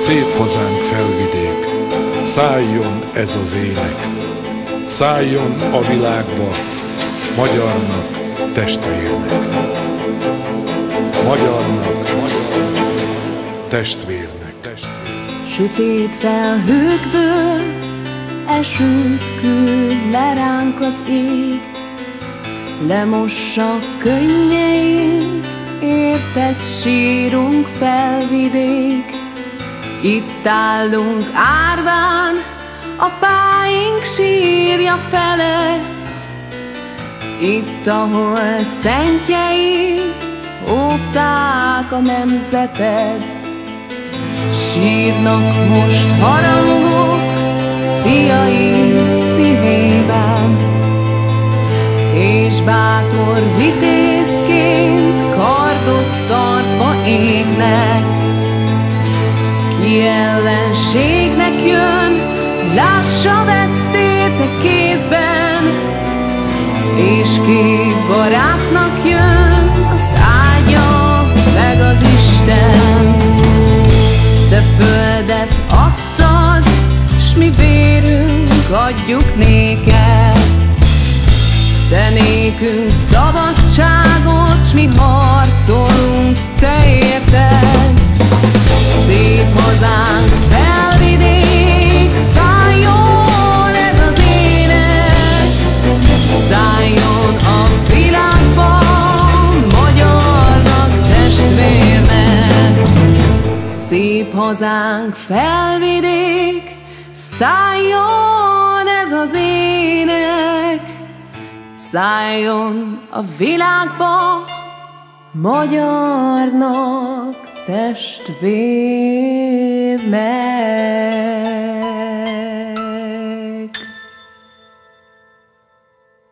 Szép hazánk felvidék, szálljon ez az ének, szálljon a világba, magyarnak, testvérnek. Magyarnak, testvérnek. Sötét felhőkből esőt küld le ránk az ég, lemossa könnyeink, érted sírunk felvidék. Itt állunk árván, apáink sírja felett, itt, ahol szentjeink óvták a nemzeted. Sírnak most harangok fiaid szívében, és bátor vitézként kardot tartva égnek. Ki ellenségnek jön, lássa vesztét a kézben, és ki barátnak jön, azt áldja meg az Isten. Te földet adtad, s mi vérünk adjuk néked. Te nékünk szabadságot, s mi harcolunk te érted. Szép hazánk felvidék, szálljon ez az ének, szálljon a világba, magyarnak, testvérnek. Szép hazánk felvidék, szálljon ez az ének, szálljon a világba, magyarnak, testvérnek.